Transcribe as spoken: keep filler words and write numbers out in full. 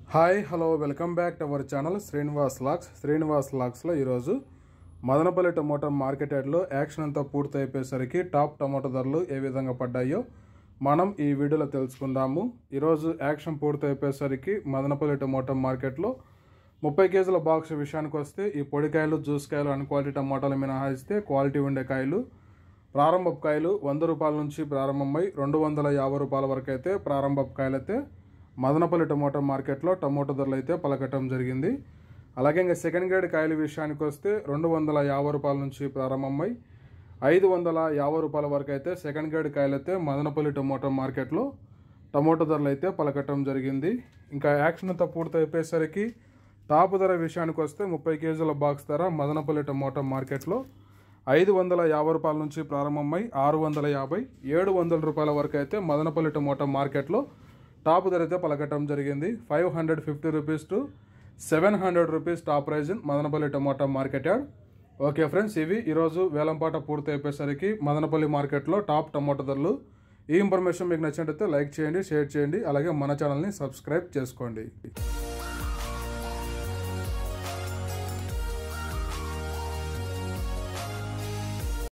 Hi hello welcome back to our channel Srinivas లాక్స్ శ్రీనివాస్ లాక్స్లో ఈరోజు మదనపల్లి టమోటా మార్కెట్ యార్డ్లో యాక్షన్ అంతా పూర్తి అయిపోయేసరికి టాప్ టమోటా ధరలు ఏ విధంగా పడ్డాయో మనం ఈ వీడియోలో తెలుసుకుందాము. ఈరోజు యాక్షన్ పూర్తి అయిపోయేసరికి మదనపల్లి టమోటా మార్కెట్లో ముప్పై కేజీల బాక్స్ విషయానికి వస్తే ఈ పొడికాయలు జ్యూస్ కాయలు అన్ క్వాలిటీ టమోటాలు మినహాయిస్తే క్వాలిటీ ఉండే కాయలు ప్రారంభపు కాయలు వంద రూపాయల నుంచి ప్రారంభమై రెండు వందల యాభై రూపాయల వరకు అయితే ప్రారంభపు కాయలు అయితే మదనపల్లి టమోటా మార్కెట్లో టమోటా ధరలు అయితే పలకటం జరిగింది. అలాగే ఇంకా సెకండ్ గ్రేడ్ కాయల విషయానికి వస్తే రెండు వందల యాభై రూపాయల నుంచి ప్రారంభమై ఐదు వందల యాభై రూపాయల వరకు అయితే సెకండ్ గ్రేడ్ కాయలు అయితే మదనపల్లి టమోటా మార్కెట్లో టమోటా ధరలు అయితే పలకటం జరిగింది. ఇంకా యాక్షన్ అంతా పూర్తి అయిపోయేసరికి టాప్ ధర విషయానికి వస్తే ముప్పై కేజీల బాక్స్ ధర మదనపల్లి టమోటా మార్కెట్లో ఐదు వందల యాభై రూపాయల నుంచి ప్రారంభమై ఆరు వందల యాభై ఏడు వందల రూపాయల వరకు అయితే మదనపల్లి టమోటా మార్కెట్లో టాప్ ధర అయితే పలకటం జరిగింది. Five hundred fifty rupees to seven hundred rupees top price in Madanapalle tomato market yard. Okay friends, ఇవి ఈరోజు వేలంపాట పూర్తి అయిపోయేసరికి మదనపల్లి మార్కెట్లో టాప్ టమోటా ధరలు. ఈ ఇన్ఫర్మేషన్ మీకు నచ్చినట్లయితే లైక్ చేయండి, షేర్ చేయండి, అలాగే మన ఛానల్ని సబ్స్క్రైబ్ చేసుకోండి.